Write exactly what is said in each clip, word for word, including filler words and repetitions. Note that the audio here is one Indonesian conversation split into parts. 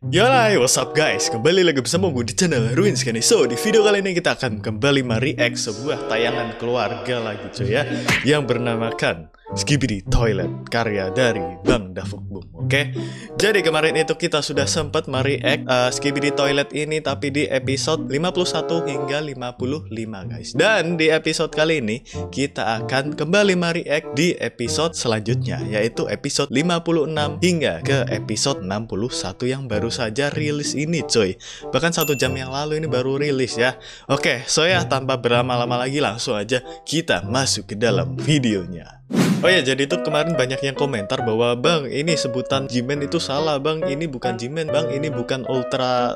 Yalai, what's up guys? Kembali lagi bersama gue di channel Ruins Kani. So, di video kali ini kita akan kembali mereact sebuah tayangan keluarga lagi cuy ya, yang bernamakan Skibidi Toilet, karya dari Bang Dafuk Boom. Oke, okay? Jadi kemarin itu kita sudah sempat mereact uh, Skibidi Toilet ini, tapi di episode lima puluh satu hingga lima puluh lima guys. Dan di episode kali ini kita akan kembali mereact di episode selanjutnya, yaitu episode lima puluh enam hingga ke episode enam puluh satu yang baru saja rilis ini coy. Bahkan satu jam yang lalu ini baru rilis ya. Oke, okay, so ya tanpa berlama-lama lagi langsung aja kita masuk ke dalam videonya. Oh ya, jadi itu kemarin banyak yang komentar bahwa bang, ini sebutan G-Man itu salah bang, ini bukan G-Man bang, ini bukan Ultra.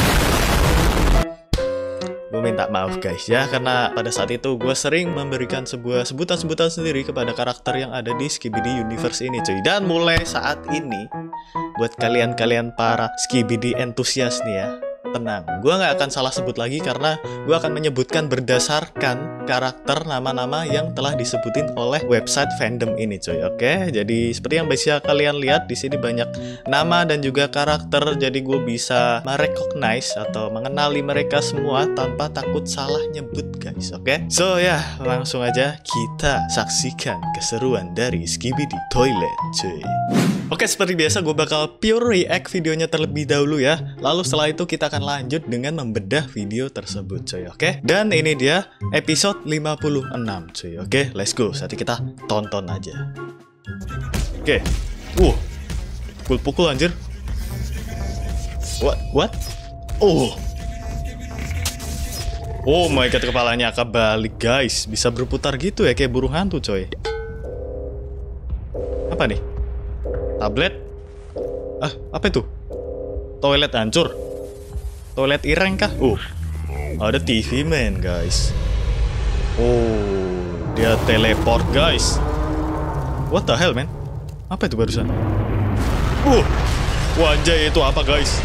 Gue minta maaf guys ya, karena pada saat itu gue sering memberikan sebuah sebutan-sebutan sendiri kepada karakter yang ada di Skibidi Universe ini cuy. Dan mulai saat ini, buat kalian-kalian para Skibidi entusias nih ya, tenang, gue nggak akan salah sebut lagi karena gue akan menyebutkan berdasarkan karakter nama-nama yang telah disebutin oleh website fandom ini coy. Oke, jadi seperti yang bisa kalian lihat di sini banyak nama dan juga karakter, jadi gue bisa merecognize atau mengenali mereka semua tanpa takut salah nyebut guys. Oke, so ya langsung aja kita saksikan keseruan dari Skibidi Toilet cuy. Oke, seperti biasa gue bakal pure react videonya terlebih dahulu ya. Lalu setelah itu kita akan lanjut dengan membedah video tersebut cuy. Oke, dan ini dia episode lima puluh enam cuy. Oke, let's go. Saat kita tonton aja. Oke. Uh. Pukul-pukul anjir. What? What? Oh. Oh my god, kepalanya kebalik guys. Bisa berputar gitu ya, kayak burung hantu coy. Apa nih? Tablet? Ah, apa itu? Toilet hancur? Toilet ireng kah? Uh, ada T V man guys. Oh, dia teleport guys. What the hell man? Apa itu barusan? Uh, wajah itu apa guys?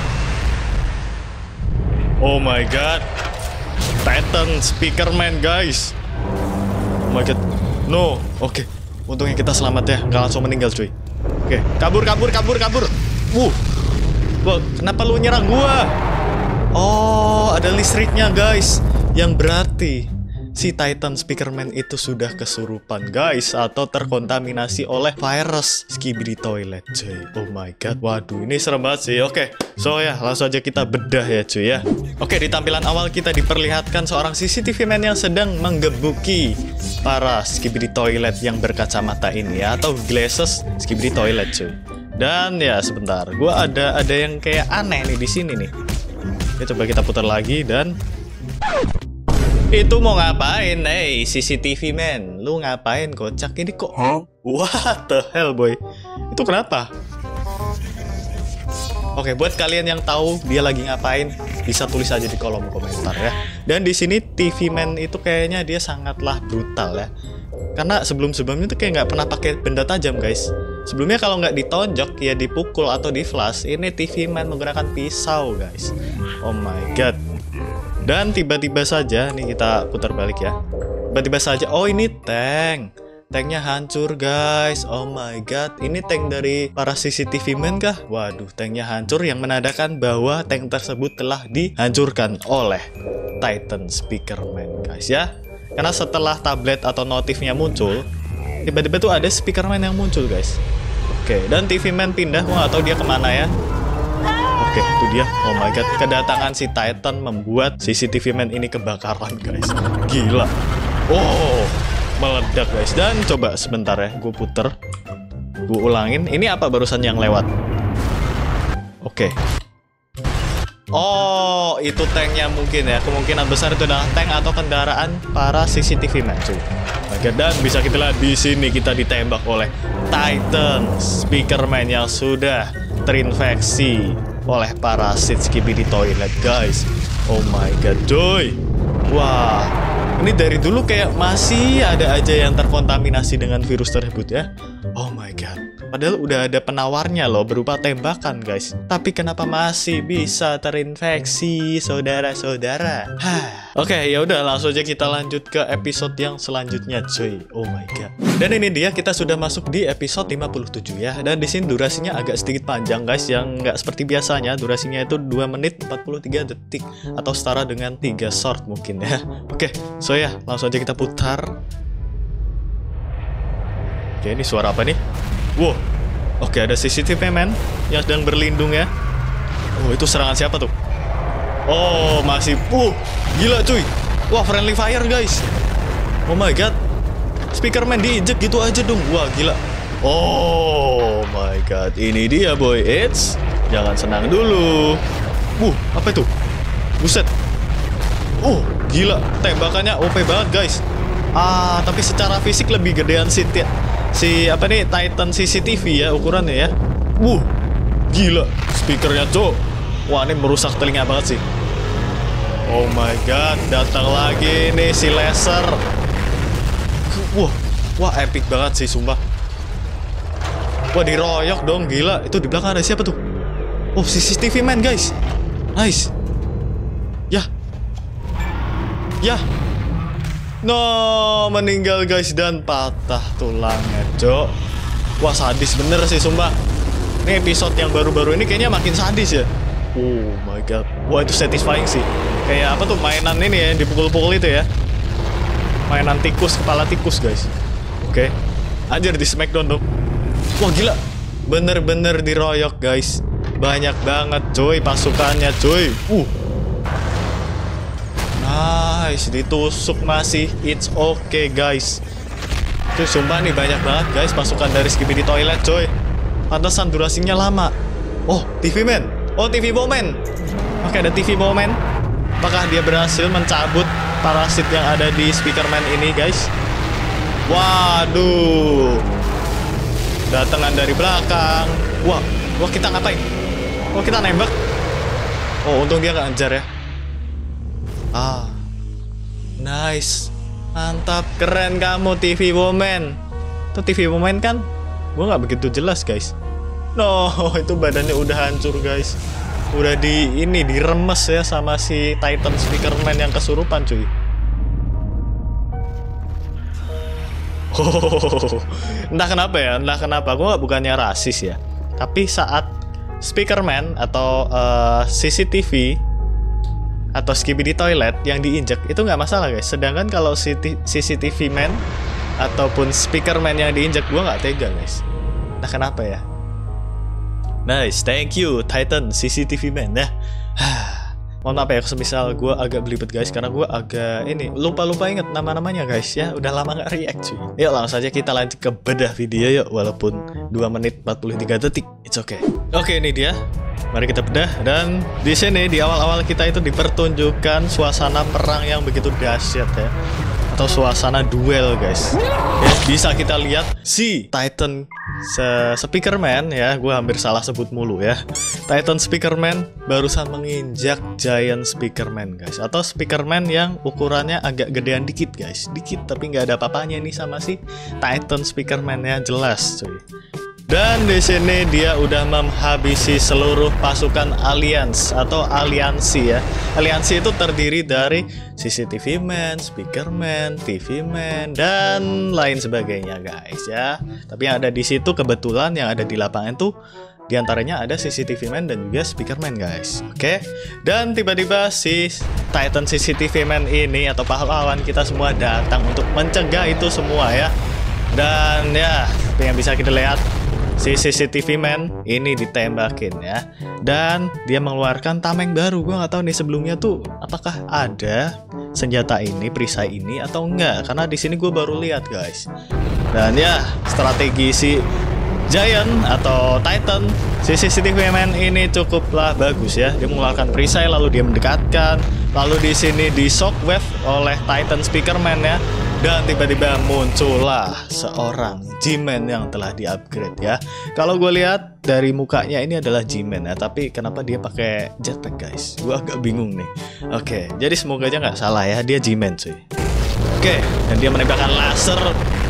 Oh my god, Titan Speaker Man guys. Oh my god, no. Oke, okay. Untungnya kita selamat ya, nggak langsung meninggal cuy. Oke, okay. kabur, kabur, kabur, kabur. Uh, wah, kenapa lu nyerang gua? Oh, ada listriknya guys. Yang berarti si Titan Speakerman itu sudah kesurupan guys, atau terkontaminasi oleh virus Skibidi Toilet cuy. Oh my god, waduh ini serem banget sih. Oke, okay. So ya langsung aja kita bedah ya cuy ya. Oke, okay, di tampilan awal kita diperlihatkan seorang C C T V man yang sedang menggebuki para Skibidi Toilet yang berkacamata ini ya, atau glasses Skibidi Toilet cuy. Dan ya sebentar, gua ada ada yang kayak aneh nih di sini nih. Oke, coba kita putar lagi dan itu mau ngapain? Hey, C C T V man, lu ngapain kocak ini kok? Huh? What the hell boy? Itu kenapa? Oke, buat kalian yang tahu dia lagi ngapain, bisa tulis aja di kolom komentar ya. Dan di sini T V man itu kayaknya dia sangatlah brutal ya. Karena sebelum-sebelumnya tuh kayak nggak pernah pakai benda tajam guys. Sebelumnya kalau nggak ditonjok ya dipukul atau di flash. Ini T V man menggunakan pisau guys. Oh my god. Dan tiba-tiba saja, nih kita putar balik ya. Tiba-tiba saja, oh ini tank. Tanknya hancur guys. Oh my god, ini tank dari para C C T V man kah? Waduh, tanknya hancur yang menandakan bahwa tank tersebut telah dihancurkan oleh Titan Speakerman guys ya. Karena setelah tablet atau notifnya muncul, tiba-tiba tuh ada Speakerman yang muncul guys. Oke, dan T V man pindah, gua nggak tahu dia kemana ya. Oke, itu dia. Oh my god, kedatangan si Titan membuat C C T V man ini kebakaran guys. Gila. Oh, meledak guys. Dan coba sebentar ya, gue puter, gue ulangin. Ini apa barusan yang lewat? Oke. Oh, itu tanknya mungkin ya. Kemungkinan besar itu adalah tank atau kendaraan para C C T V man cuy. Oke, dan bisa kita lihat di sini kita ditembak oleh Titan Speakerman yang sudah terinfeksi oleh parasit Skibidi Toilet guys. Oh my god coy. Wah, ini dari dulu kayak masih ada aja yang terkontaminasi dengan virus tersebut ya. Oh my god. Padahal udah ada penawarnya loh berupa tembakan guys. Tapi kenapa masih bisa terinfeksi saudara-saudara? Hah. Oke, ya udah langsung aja kita lanjut ke episode yang selanjutnya cuy. Oh my god. Dan ini dia kita sudah masuk di episode lima puluh tujuh ya. Dan di sini durasinya agak sedikit panjang guys, yang nggak seperti biasanya. Durasinya itu dua menit empat puluh tiga detik atau setara dengan tiga short mungkin ya. Oke, so ya langsung aja kita putar. Oke, ini suara apa nih? Wow. Oke, ada C C T V man yang sedang berlindung ya. Oh, itu serangan siapa tuh? Oh, masih. Uh, gila cuy. Wah, friendly fire guys. Oh my god. Speakerman diinjek gitu aja dong. Wah, gila. Oh my god. Ini dia boy. Eits. Jangan senang dulu. Uh, apa itu? Buset. Uh, gila. Tembakannya O P banget guys. Ah, tapi secara fisik lebih gedean si si apa nih Titan C C T V ya ukurannya ya. Wuh, gila speakernya cok. Wah, ini merusak telinga banget sih. Oh my god, datang lagi nih si laser. Wah, wah epic banget sih sumpah. Wah, diroyok dong, gila. Itu di belakang ada siapa tuh? Oh, C C T V man guys. Nice. Yah. Yah. No, meninggal guys dan patah tulangnya, cok. Wah, sadis bener sih sumpah. Ini episode yang baru-baru ini kayaknya makin sadis ya. Oh my god. Wah, itu satisfying sih. Kayak apa tuh mainan ini ya, yang dipukul-pukul itu ya. Mainan tikus, kepala tikus guys. Oke. Anjir, di smackdown dong. Wah, gila. Bener-bener diroyok guys. Banyak banget cuy pasukannya cuy. Uh. Nice, ditusuk masih. It's okay guys. Itu sumpah nih banyak banget guys pasukan dari Skibidi Toilet coy. Pantesan durasinya lama. Oh, T V man. Oh, T V Bowman. Oke, ada T V Bowman. Apakah dia berhasil mencabut parasit yang ada di Speakerman ini guys? Waduh. Datangan dari belakang. Wah, wah kita ngapain? Oh, kita nembak. Oh, untung dia nggak ngejar ya. Ah, nice, mantap, keren kamu T V Woman. Itu T V Woman kan? Gue nggak begitu jelas guys. No, itu badannya udah hancur guys. Udah di ini diremes ya sama si Titan Speakerman yang kesurupan cuy. Oh, entah kenapa ya, entah kenapa. Gue bukannya rasis ya. Tapi saat Speakerman atau uh, C C T V atau Skibidi Toilet yang diinjek itu nggak masalah guys. Sedangkan kalau C C T V man ataupun Speakerman yang diinjek, gue nggak tega guys. Nah, kenapa ya? Nice, thank you Titan C C T V man ya. Mohon maaf ya semisal gue agak belibet guys, karena gue agak ini lupa-lupa inget nama-namanya guys ya. Udah lama nggak react cuy. Yuk langsung saja kita lanjut ke bedah video yuk. Walaupun dua menit empat puluh tiga detik, it's okay. Oke, ini dia. Mari kita bedah. Dan di sini di awal-awal kita itu dipertunjukkan suasana perang yang begitu dahsyat ya, atau suasana duel guys. Ya, bisa kita lihat si Titan Speakerman ya, gue hampir salah sebut mulu ya. Titan Speakerman barusan menginjak Giant Speakerman guys, atau Speakerman yang ukurannya agak gedean dikit guys, dikit tapi nggak ada apa-apanya nih sama si Titan Speakerman ya, jelas cuy. Dan di sini dia udah menghabisi seluruh pasukan Alliance atau aliansi ya. Aliansi itu terdiri dari C C T V man, Speakerman, T V man, dan lain sebagainya guys ya. Tapi yang ada di situ kebetulan yang ada di lapangan tuh diantaranya ada C C T V man dan juga Speakerman guys. Oke. Dan tiba-tiba si Titan C C T V man ini atau pahlawan kita semua datang untuk mencegah itu semua ya. Dan ya, seperti yang bisa kita lihat, si C C T V man ini ditembakin ya, dan dia mengeluarkan tameng baru. Gue nggak tahu nih sebelumnya tuh apakah ada senjata ini, perisai ini atau enggak, karena di sini gue baru lihat guys. Dan ya, strategi si Giant atau Titan si C C T V man ini cukuplah bagus ya. Dia mengeluarkan perisai lalu dia mendekatkan, lalu di sini di shockwave oleh Titan Speakerman ya. Dan tiba-tiba muncullah seorang G-Man yang telah di-upgrade ya. Kalau gue lihat dari mukanya ini adalah G-Man ya, tapi kenapa dia pakai jetpack guys? Gue agak bingung nih. Oke, jadi semoga aja nggak salah ya, dia G-Man cuy. Oke, dan dia menembakkan laser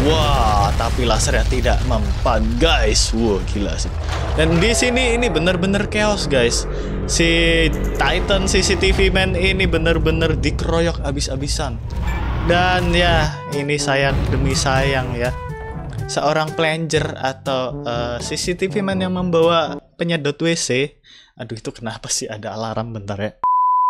Wah, tapi lasernya tidak mempan, guys. Wah, gila sih. Dan di sini ini bener-bener chaos, guys. Si Titan C C T V Man ini bener-bener dikeroyok abis-abisan. Dan ya, ini sayang demi sayang ya. Seorang plunger atau uh, C C T V Man yang membawa penyedot W C. Aduh, itu kenapa sih ada alarm, bentar ya.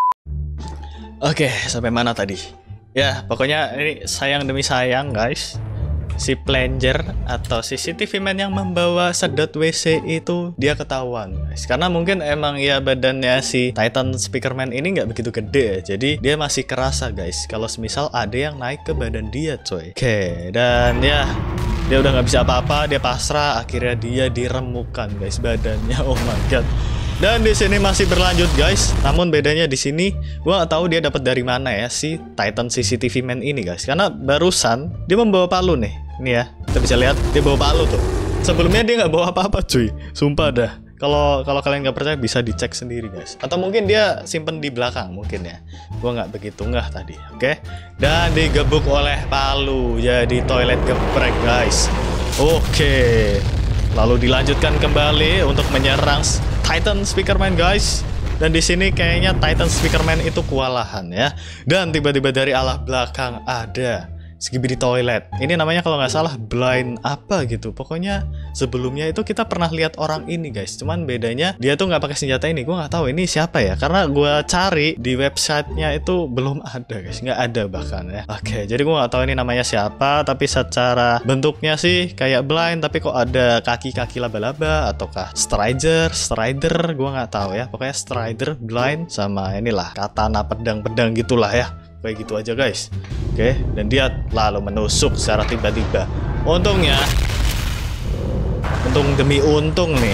Oke, sampai mana tadi? Ya, pokoknya ini sayang demi sayang, guys. Si plunger atau C C T V Man yang membawa sedot W C itu dia ketahuan, guys. Karena mungkin emang ya badannya si Titan Speakerman ini nggak begitu gede, jadi dia masih kerasa, guys, kalau semisal ada yang naik ke badan dia, coy. Oke, dan ya dia udah nggak bisa apa-apa, dia pasrah, akhirnya dia diremukan, guys, badannya. Oh my god. Dan di sini masih berlanjut, guys. Namun bedanya di sini gua nggak tahu dia dapat dari mana ya si Titan C C T V Man ini, guys. Karena barusan dia membawa palu nih. Ini ya, kita bisa lihat dia bawa palu tuh. Sebelumnya dia nggak bawa apa-apa, cuy. Sumpah dah. Kalau kalau kalian nggak percaya bisa dicek sendiri, guys. Atau mungkin dia simpen di belakang mungkin ya. Gua nggak begitu ngeh tadi, oke? Dan digebuk oleh palu jadi toilet geprek, guys. Oke. Lalu dilanjutkan kembali untuk menyerang Titan Speakerman, guys. Dan di sini kayaknya Titan Speakerman itu kewalahan ya. Dan tiba-tiba dari arah belakang ada Skibidi Toilet. Ini namanya kalau nggak salah blind apa gitu. Pokoknya sebelumnya itu kita pernah lihat orang ini, guys. Cuman bedanya dia tuh nggak pakai senjata ini. Gue nggak tahu ini siapa ya. Karena gue cari di websitenya itu belum ada, guys. Nggak ada bahkan ya. Oke, jadi gue nggak tahu ini namanya siapa. Tapi secara bentuknya sih kayak blind. Tapi kok ada kaki-kaki laba-laba ataukah strider, strider? Gue nggak tahu ya. Pokoknya strider, blind, sama inilah katana pedang-pedang gitulah ya. Kayak gitu aja, guys. Oke, dan dia lalu menusuk secara tiba-tiba. Untungnya, untung demi untung nih,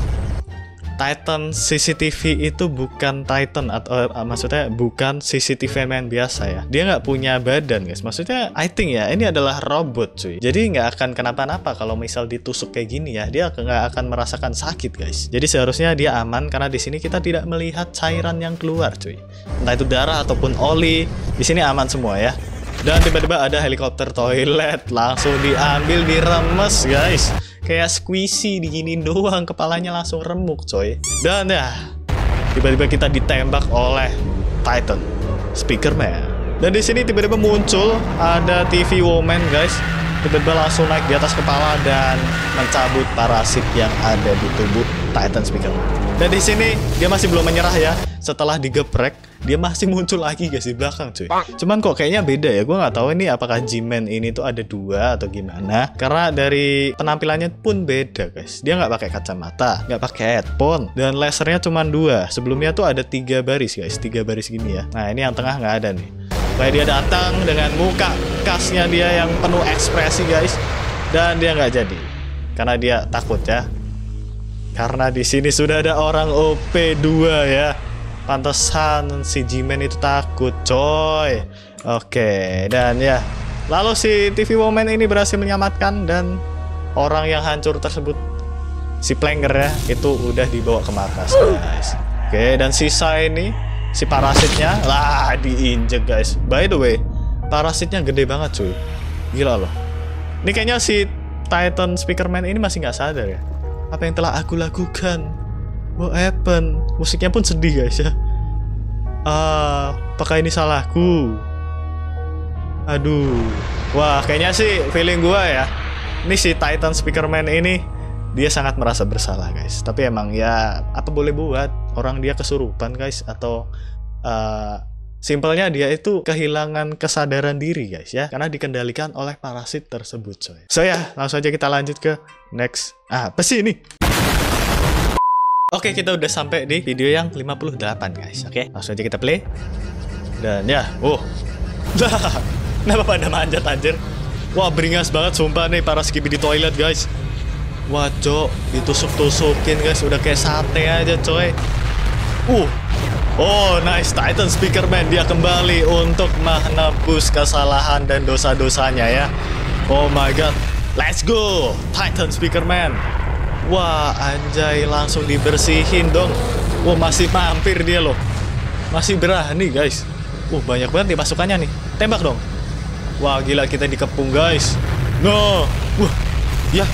Titan C C T V itu bukan Titan atau uh, maksudnya bukan C C T V Man biasa ya. Dia nggak punya badan, guys. Maksudnya I think ya ini adalah robot, cuy. Jadi nggak akan kenapa-napa kalau misal ditusuk kayak gini ya. Dia nggak akan merasakan sakit, guys. Jadi seharusnya dia aman karena di sini kita tidak melihat cairan yang keluar, cuy. Entah itu darah ataupun oli. Di sini aman semua ya. Dan tiba-tiba ada helikopter toilet langsung diambil, diremes, guys. Kayak squishy diginin doang, kepalanya langsung remuk, coy. Dan ya, tiba-tiba kita ditembak oleh Titan Speakerman. Dan di sini tiba-tiba muncul ada T V Woman, guys. Tiba-tiba langsung naik di atas kepala dan mencabut parasit yang ada di tubuh Titan Speakerman. Dan di sini dia masih belum menyerah ya. Setelah digeprek, dia masih muncul lagi, guys, di belakang, cuy. Cuman kok kayaknya beda ya. Gue nggak tahu ini apakah G-Man ini tuh ada dua atau gimana. Karena dari penampilannya pun beda, guys. Dia nggak pakai kacamata, nggak pakai headphone, dan lasernya cuma dua. Sebelumnya tuh ada tiga baris, guys, tiga baris gini ya. Nah, ini yang tengah nggak ada nih. Kayak dia datang dengan muka khasnya dia yang penuh ekspresi, guys. Dan dia nggak jadi karena dia takut ya. Karena di sini sudah ada orang O P dua ya. Pantesan si G-Man itu takut, coy. Oke, dan ya, lalu si T V Woman ini berhasil menyelamatkan dan orang yang hancur tersebut, si Planger ya, itu udah dibawa ke markas, guys. Oke, dan sisa ini si parasitnya lah diinjek, guys. By the way, parasitnya gede banget, cuy. Gila loh. Ini kayaknya si Titan Speakerman ini masih nggak sadar ya. Apa yang telah aku lakukan? What happened? Musiknya pun sedih, guys ya. Ah, apakah ini salahku? Aduh. Wah, kayaknya sih feeling gua ya. Ini si Titan Speakerman ini dia sangat merasa bersalah, guys. Tapi emang ya apa boleh buat, orang dia kesurupan, guys, atau uh, simpelnya dia itu kehilangan kesadaran diri, guys ya, karena dikendalikan oleh parasit tersebut, coy. So ya, langsung aja kita lanjut ke next. Ah, apa sih ini? Oke, kita udah sampai di video yang lima puluh delapan, guys. Oke, langsung aja kita play. Dan ya, oh. Kenapa pada manjat, anjir? Wah, beringas banget sumpah nih para Skibidi Toilet, guys. Wah, cok, ditusuk-tusukin, guys. Udah kayak sate aja, coy. Uh. Oh, nice. Titan Speakerman dia kembali untuk menebus kesalahan dan dosa-dosanya ya. Oh my god. Let's go, Titan Speakerman. Wah, anjay, langsung dibersihin dong. Wah, masih mampir dia loh. Masih berani, guys. Wah, banyak banget nih pasukannya nih. Tembak dong. Wah, gila, kita dikepung, guys. No. Wah. Ya.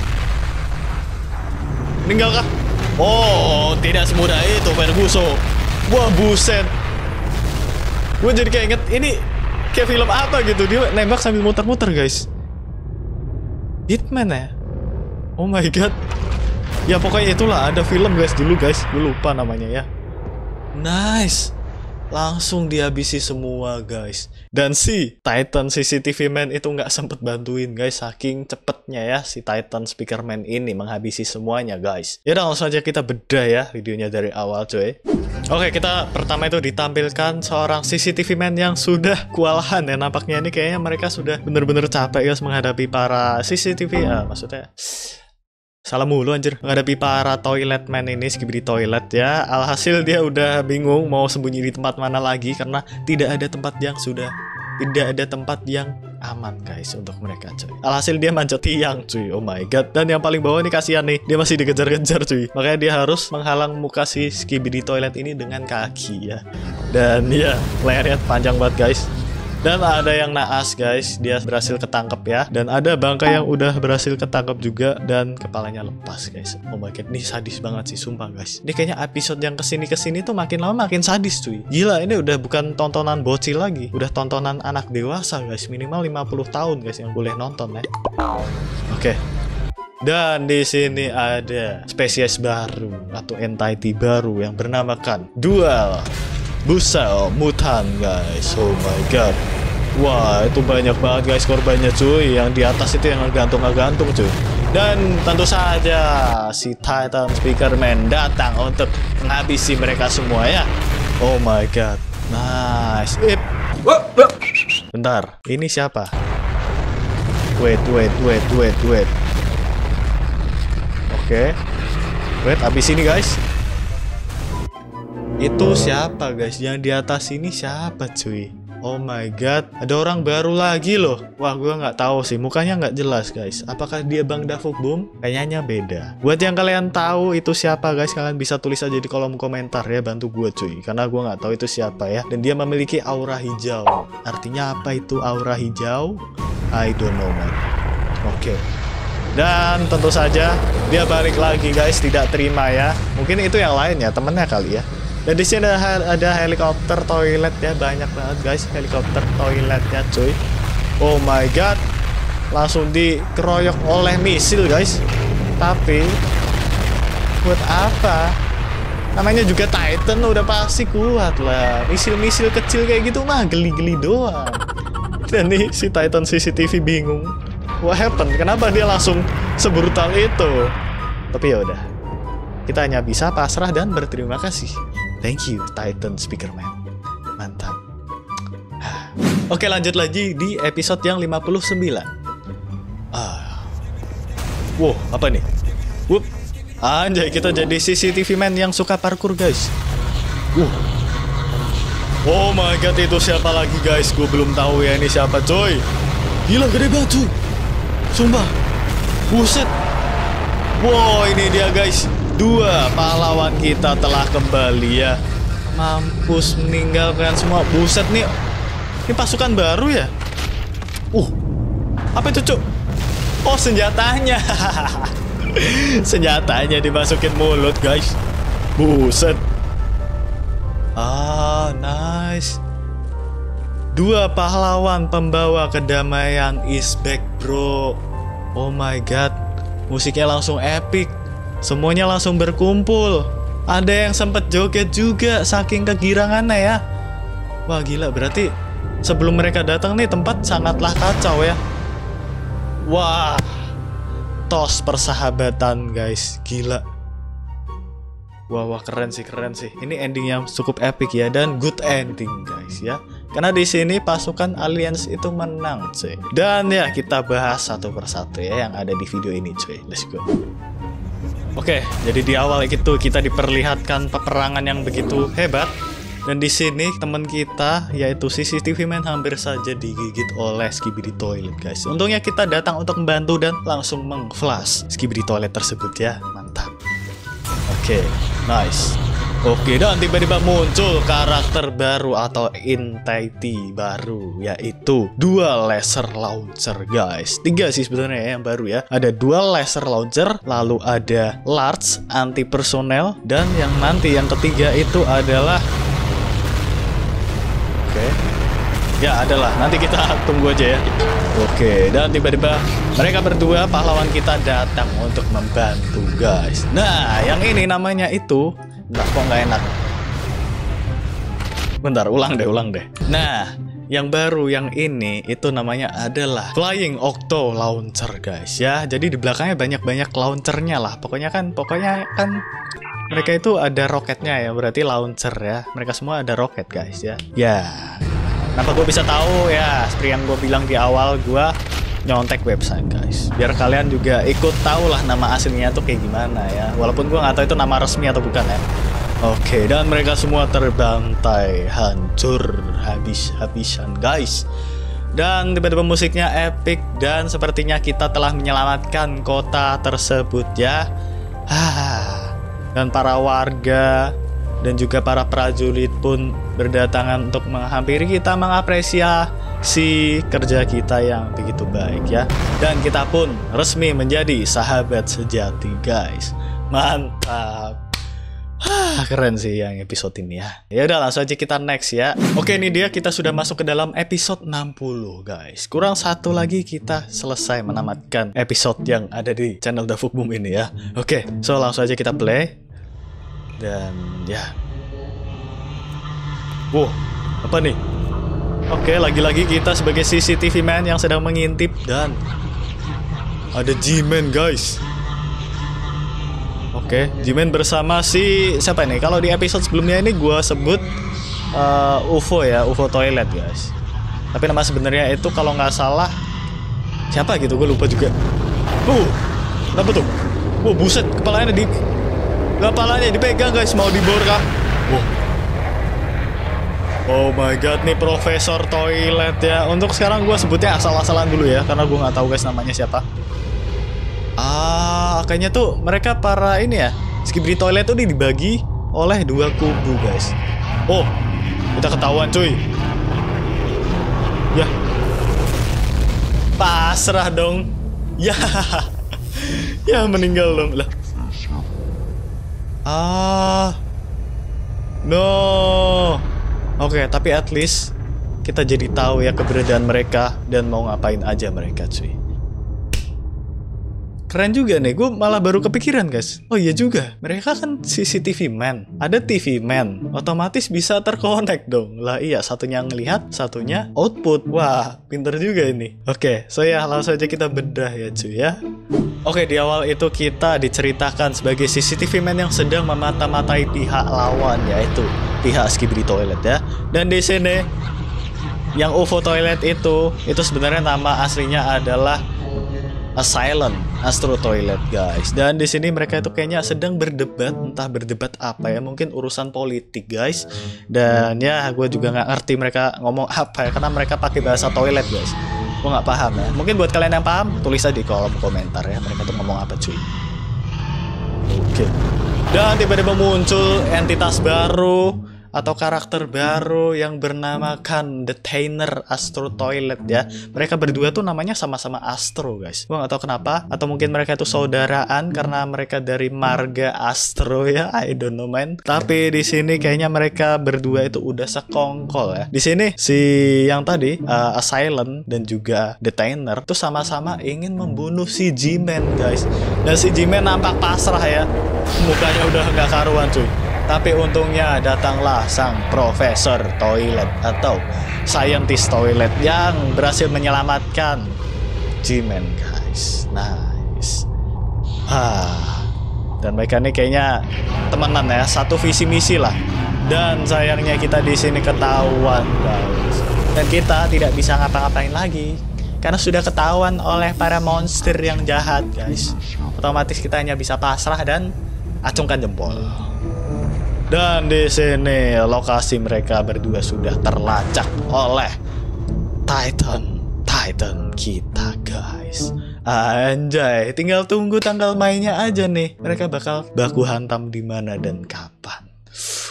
Meninggal kah? Oh, tidak semudah itu Ferguson. Wah, buset. Gue jadi kayak inget ini kayak film apa gitu. Dia nembak sambil muter-muter, guys. Hitman ya? Oh my god. Ya pokoknya itulah, ada film guys dulu guys. Gue lupa namanya ya. Nice. Langsung dihabisi semua guys. Dan si Titan C C T V Man itu nggak sempet bantuin guys. Saking cepetnya ya si Titan Speaker Man ini menghabisi semuanya guys. Ya udah langsung aja kita bedah ya videonya dari awal coy. Oke, kita pertama itu ditampilkan seorang C C T V Man yang sudah kewalahan ya. Nampaknya ini kayaknya mereka sudah bener-bener capek guys menghadapi para C C T V. Ah, maksudnya salah mulu anjir. Menghadapi para toilet man ini, Skibidi Toilet ya. Alhasil dia udah bingung mau sembunyi di tempat mana lagi. Karena tidak ada tempat yang sudah Tidak ada tempat yang aman guys untuk mereka cuy. Alhasil dia manjat tiang cuy. Oh my god. Dan yang paling bawah ini kasihan nih, dia masih dikejar-kejar cuy. Makanya dia harus menghalang muka si Skibidi Toilet ini dengan kaki ya. Dan ya lehernya panjang banget guys. Dan ada yang naas guys, dia berhasil ketangkep ya. Dan ada bangkai yang udah berhasil ketangkep juga dan kepalanya lepas guys. Oh my god, ini sadis banget sih sumpah guys. Ini kayaknya episode yang kesini-kesini tuh makin lama makin sadis cuy. Gila, ini udah bukan tontonan bocil lagi, udah tontonan anak dewasa guys. Minimal lima puluh tahun guys yang boleh nonton ya. Oke. Dan di sini ada spesies baru atau entity baru yang bernamakan Dual Busel Mutan guys. Oh my god. Wah, itu banyak banget guys korbannya cuy. Yang di atas itu yang ngegantung-ngegantung cuy. Dan tentu saja si Titan Speaker Man datang untuk menghabisi mereka semua ya. Oh my god. Nice. Ip. Bentar, ini siapa? Wait, wait, wait, wait, wait. Oke. Okay. Wait, habis ini guys. Itu siapa guys? Yang di atas ini siapa cuy? Oh my god, ada orang baru lagi loh. Wah, gue nggak tahu sih, mukanya nggak jelas guys. Apakah dia Bang Davuk Boom? Kayaknya beda. Buat yang kalian tahu itu siapa guys, kalian bisa tulis aja di kolom komentar ya, bantu gue cuy. Karena gue nggak tahu itu siapa ya. Dan dia memiliki aura hijau. Artinya apa itu aura hijau? I don't know man. Oke. Okay. Dan tentu saja dia balik lagi guys, tidak terima ya. Mungkin itu yang lain ya, temennya kali ya. Dan di sini ada, ada helikopter toilet ya, banyak banget guys helikopter toiletnya cuy. Oh my god, langsung dikeroyok oleh misil guys. Tapi buat apa? Namanya juga Titan, udah pasti kuat lah. Misil-misil kecil kayak gitu mah geli-geli doang. Dan nih si Titan C C T V bingung. What happened? Kenapa dia langsung sebrutal itu? Tapi ya udah, kita hanya bisa pasrah dan berterima kasih. Thank you Titan Speaker Man. Mantap. Oke, lanjut lagi di episode yang lima puluh sembilan. Ah. Wow, apa nih? Wup. Anjay, kita jadi C C T V Man yang suka parkour guys. Wuh. Oh my god, itu siapa lagi guys? Gue belum tahu ya ini siapa coy. Gila, gede banget cuy. Sumpah. Buset. Wow, ini dia guys. Dua pahlawan kita telah kembali ya. Mampus, meninggalkan semua. Buset nih. Ini pasukan baru ya. Uh. Apa itu cuk? Oh, senjatanya. Senjatanya dimasukin mulut guys. Buset. Ah, nice. Dua pahlawan pembawa kedamaian is back bro. Oh my god. Musiknya langsung epic. Semuanya langsung berkumpul. Ada yang sempet joget juga saking kegirangannya ya. Wah gila, berarti sebelum mereka datang nih tempat sangatlah kacau ya. Wah, tos persahabatan guys, gila. Wah, wah keren sih, keren sih. Ini ending yang cukup epic ya, dan good ending guys ya. Karena di sini pasukan Alliance itu menang cuy. Dan ya kita bahas satu persatu ya yang ada di video ini cuy. Let's go. Oke, jadi di awal itu kita diperlihatkan peperangan yang begitu hebat. Dan di sini teman kita yaitu C C T V Man hampir saja digigit oleh Skibidi Toilet guys. Untungnya kita datang untuk membantu dan langsung meng-flash Skibidi Toilet tersebut ya. Mantap. Oke, nice. Oke, dan tiba-tiba muncul karakter baru atau entity baru, yaitu Dual Laser Launcher guys. Tiga sih sebenarnya yang baru ya. Ada Dual Laser Launcher, lalu ada Large Anti Personnel, dan yang nanti yang ketiga itu adalah Oke, ya adalah nanti kita tunggu aja ya. Oke, dan tiba-tiba mereka berdua pahlawan kita datang untuk membantu guys. Nah, yang ini namanya itu Bentar, kok nggak enak. Bentar, ulang deh, ulang deh. Nah, yang baru yang ini itu namanya adalah Flying Octo Launcher guys ya. Jadi di belakangnya banyak-banyak launchernya lah. Pokoknya kan, pokoknya kan mereka itu ada roketnya ya. Berarti launcher ya. Mereka semua ada roket guys ya. Ya. Kenapa gue bisa tahu ya? Seperti yang gue bilang di awal, gue nyontek website guys, biar kalian juga ikut tahu lah nama aslinya tuh kayak gimana ya, walaupun gue nggak tahu itu nama resmi atau bukan ya. Oke, dan mereka semua terbantai, hancur habis-habisan guys. Dan tiba-tiba musiknya epic, dan sepertinya kita telah menyelamatkan kota tersebut ya. Dan para warga dan juga para prajurit pun berdatangan untuk menghampiri kita, mengapresiasi kerja kita yang begitu baik ya. Dan kita pun resmi menjadi sahabat sejati guys. Mantap. Hah, keren sih yang episode ini ya. Ya udah, langsung aja kita next ya. Oke, ini dia, kita sudah masuk ke dalam episode enam puluh guys. Kurang satu lagi kita selesai menamatkan episode yang ada di channel Davukboom ini ya. Oke, so langsung aja kita play. Dan ya, wow, apa nih? Oke, lagi-lagi kita sebagai C C T V man yang sedang mengintip. Dan ada G-Man guys. Oke, G-Man bersama si siapa nih? Kalau di episode sebelumnya ini gue sebut uh, U F O ya, U F O toilet guys. Tapi nama sebenarnya itu kalau nggak salah siapa gitu, gue lupa juga. Uh, apa tuh? Wow, buset, kepalanya di kepalanya dipegang guys, mau dibor kah? Wow. Oh my god, nih Profesor Toilet ya. Untuk sekarang gue sebutnya asal-asalan dulu ya, karena gue nggak tahu guys namanya siapa. Ah, kayaknya tuh mereka para ini ya, Skibidi Toilet tuh dibagi oleh dua kubu guys. Oh, kita ketahuan cuy. Ya, pasrah dong. Ya, ya meninggal dong lah. Ah, no. Oke, okay, tapi at least kita jadi tahu ya keberadaan mereka dan mau ngapain aja mereka cuy. Keren juga nih, gue malah baru kepikiran guys. Oh iya juga, mereka kan C C T V man, ada T V man, otomatis bisa terkonek dong. Lah iya, satunya ngelihat, satunya output. Wah, pinter juga ini. Oke, okay, so ya langsung aja kita bedah ya cuy ya. Oke, okay, di awal itu kita diceritakan sebagai C C T V man yang sedang memata-matai pihak lawan, yaitu pihak Skibidi Toilet ya. Dan di sini yang U F O Toilet itu, itu sebenarnya nama aslinya adalah Asylum Astro Toilet guys. Dan di sini mereka itu kayaknya sedang berdebat, entah berdebat apa ya, mungkin urusan politik guys. Dan ya gue juga nggak ngerti mereka ngomong apa ya, karena mereka pakai bahasa toilet guys. Gue nggak paham ya. Mungkin buat kalian yang paham, tulis aja di kolom komentar ya, mereka tuh ngomong apa cuy. Oke. Dan tiba-tiba muncul entitas baru atau karakter baru yang bernamakan Detainer Astro Toilet ya. Mereka berdua tuh namanya sama-sama Astro guys. Gua nggak tahu kenapa, atau mungkin mereka itu saudaraan karena mereka dari marga Astro ya. I don't know man. Tapi di sini kayaknya mereka berdua itu udah sekongkol ya. Di sini si yang tadi uh, Asylum dan juga Detainer tuh sama-sama ingin membunuh si G-Man guys. Dan si G-Man nampak pasrah ya. Mukanya udah nggak karuan cuy. Tapi untungnya datanglah sang Profesor Toilet atau Scientist Toilet yang berhasil menyelamatkan G-Man guys. Nice. Hah. Dan mereka ini kayaknya temenan ya, satu visi misi lah. Dan sayangnya kita di sini ketahuan guys. Dan kita tidak bisa ngapa-ngapain lagi karena sudah ketahuan oleh para monster yang jahat guys. Otomatis kita hanya bisa pasrah dan acungkan jempol. Dan di sini lokasi mereka berdua sudah terlacak oleh Titan Titan kita guys. Anjay, tinggal tunggu tanggal mainnya aja nih. Mereka bakal baku hantam di mana dan kapan.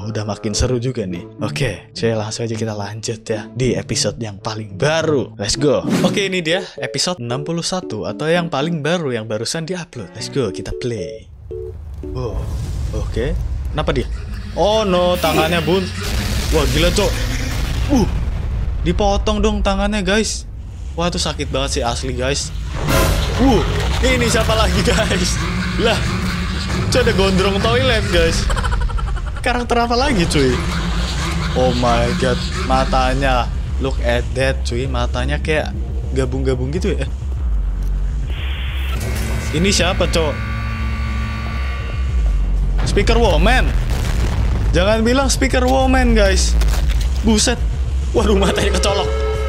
Wow, udah makin seru juga nih. Oke, okay, langsung aja kita lanjut ya di episode yang paling baru. Let's go. Oke, okay, ini dia episode enam puluh satu atau yang paling baru yang barusan diupload. Let's go, kita play. Wow, oke. Okay. Kenapa dia? Oh no, tangannya bun. Wah, gila cok. Uh, dipotong dong tangannya guys. Wah, itu sakit banget sih asli guys. Uh, ini siapa lagi guys? Lah, cok ada gondrong toilet guys. Karakter apa lagi cuy? Oh my god, matanya. Look at that cuy, matanya kayak gabung-gabung gitu ya. Ini siapa cok? Speaker woman. Jangan bilang speaker woman guys. Buset. Waduh, matanya kecolok.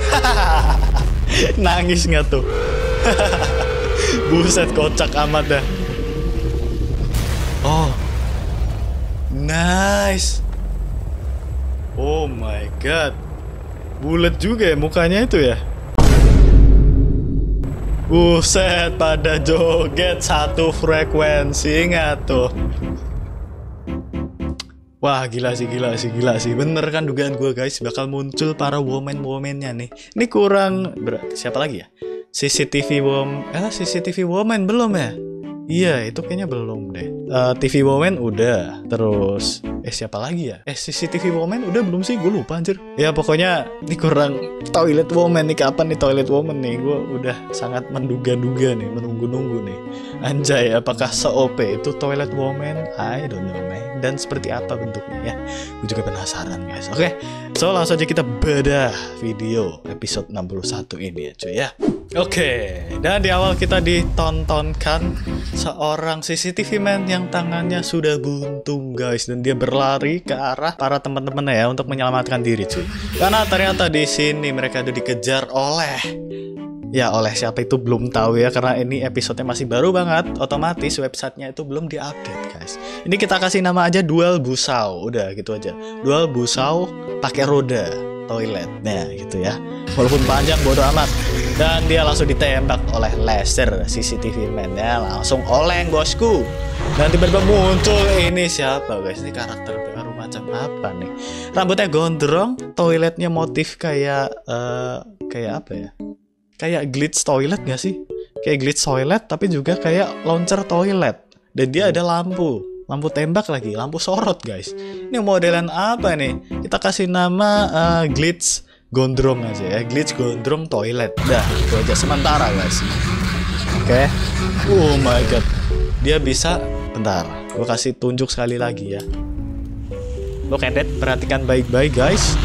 Nangis nggak tuh? Buset, kocak amat dah. Oh, nice. Oh my god, bulat juga ya mukanya itu ya. Buset, pada joget satu frekuensi nggak tuh? Wah, gila sih, gila sih, gila sih. Bener kan dugaan gue guys, bakal muncul para woman-womannya nih. Ini kurang ber siapa lagi ya? C C T V woman, eh C C T V woman belum ya? Iya, itu kayaknya belum deh. Uh, T V woman udah. Terus eh siapa lagi ya? Eh C C T V woman udah belum sih? Gue lupa anjir. Ya pokoknya ini kurang toilet woman nih. Kapan nih toilet woman nih? Gue udah sangat menduga-duga nih, menunggu-nunggu nih. Anjay, apakah se-O P itu toilet woman? I don't know man. Dan seperti apa bentuknya ya? Gue juga penasaran guys. Oke, okay, so langsung aja kita bedah video episode enam puluh satu ini ya cuy ya. Oke, okay, dan di awal kita ditontonkan seorang C C T V man yang tangannya sudah buntung guys, dan dia berlari ke arah para teman-temannya ya untuk menyelamatkan diri cuy. Karena ternyata di sini mereka udah dikejar oleh, ya oleh siapa itu belum tahu ya, karena ini episodenya masih baru banget. Otomatis websitenya itu belum diupdate guys. Ini kita kasih nama aja Duel Busau, udah gitu aja. Duel Busau pakai roda toilet, nah gitu ya. Walaupun panjang bodo amat. Dan dia langsung ditembak oleh laser C C T V man ya, langsung oleng bosku. Dan tiba-tiba muncul ini siapa guys? Ini karakter baru macam apa nih? Rambutnya gondrong, toiletnya motif kayak uh, kayak apa ya? Kayak glitch toilet gak sih? Kayak glitch toilet tapi juga kayak launcher toilet. Dan dia ada lampu, lampu tembak lagi, lampu sorot guys. Ini modelan apa nih? Kita kasih nama uh, glitch gondrong aja ya, glitch gondrong toilet. Dah, itu aja sementara guys. Oke. Okay. Oh my god. Dia bisa, bentar, gue kasih tunjuk sekali lagi ya. Look at that, perhatikan baik-baik guys.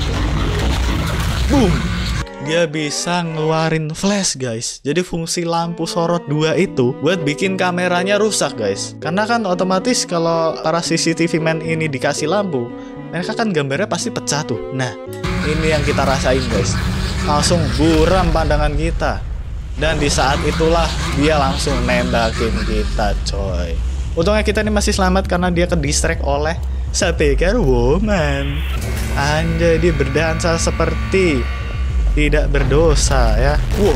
Boom. Dia bisa ngeluarin flash guys. Jadi fungsi lampu sorot dua itu buat bikin kameranya rusak guys. Karena kan otomatis kalau para C C T V man ini dikasih lampu, mereka kan gambarnya pasti pecah tuh. Nah, ini yang kita rasain guys. Langsung buram pandangan kita. Dan di saat itulah dia langsung nembakin kita coy. Untungnya kita ini masih selamat karena dia ke distract oleh speaker woman. Anjay, dia berdansa seperti tidak berdosa ya. Wow.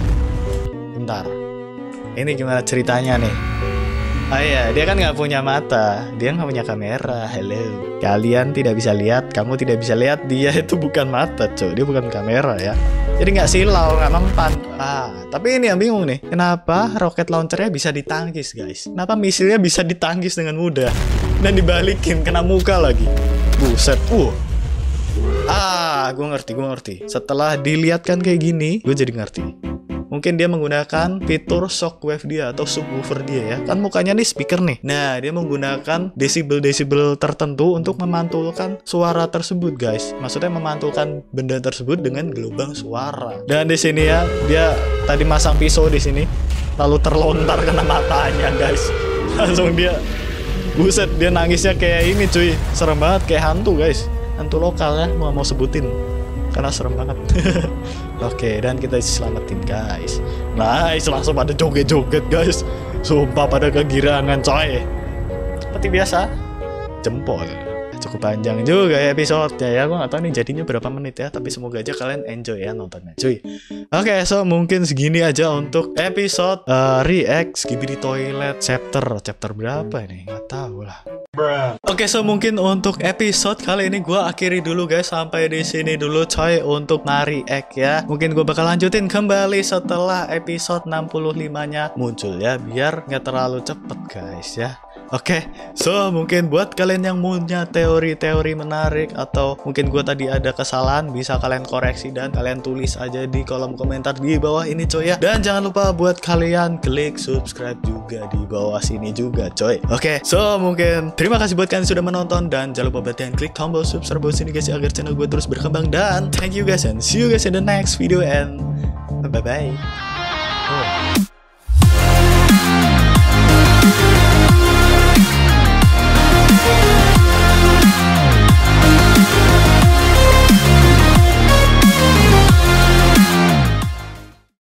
Bentar, ini gimana ceritanya nih? Oh iya, dia kan nggak punya mata, dia nggak punya kamera. Hello, kalian tidak bisa lihat, kamu tidak bisa lihat, dia itu bukan mata cuy, dia bukan kamera ya. Jadi nggak silau, nggak mempan. Ah, tapi ini yang bingung nih, kenapa roket launchernya bisa ditangkis guys? Kenapa misilnya bisa ditangkis dengan mudah dan dibalikin kena muka lagi? Buset, uh. Ah, gue ngerti, gue ngerti. Setelah dilihatkan kayak gini, gue jadi ngerti. Mungkin dia menggunakan fitur shockwave dia atau subwoofer dia ya. Kan mukanya nih speaker nih. Nah, dia menggunakan desibel-desibel tertentu untuk memantulkan suara tersebut, guys. Maksudnya memantulkan benda tersebut dengan gelombang suara. Dan di sini ya, dia tadi masang pisau di sini, lalu terlontar kena matanya, guys. Langsung dia, buset, dia nangisnya kayak ini, cuy. Serem banget, kayak hantu, guys. Hantu lokal ya, mau mau sebutin karena serem banget. Oke, dan kita selamatin guys. Nice, langsung pada joget-joget guys. Sumpah pada kegirangan coy. Seperti biasa, jempol, cukup panjang juga ya episode ya. Gue gak tahu nih jadinya berapa menit ya, tapi semoga aja kalian enjoy ya nontonnya cuy. Oke, okay, so mungkin segini aja untuk episode uh, react Skibidi Toilet chapter chapter berapa ini? Gak tahu lah. Oke, okay, so mungkin untuk episode kali ini gue akhiri dulu guys, sampai di sini dulu coy untuk nge-react ya. Mungkin gue bakal lanjutin kembali setelah episode enam puluh lima nya muncul ya, biar nggak terlalu cepet guys ya. Oke, okay, so mungkin buat kalian yang punya teori-teori menarik atau mungkin gue tadi ada kesalahan, bisa kalian koreksi dan kalian tulis aja di kolom komentar di bawah ini coy ya. Dan jangan lupa buat kalian klik subscribe juga di bawah sini juga coy. Oke, okay, so mungkin terima kasih buat kalian sudah menonton dan jangan lupa buat kalian klik tombol subscribe bawah sini guys agar channel gue terus berkembang. Dan thank you guys and see you guys in the next video and bye bye.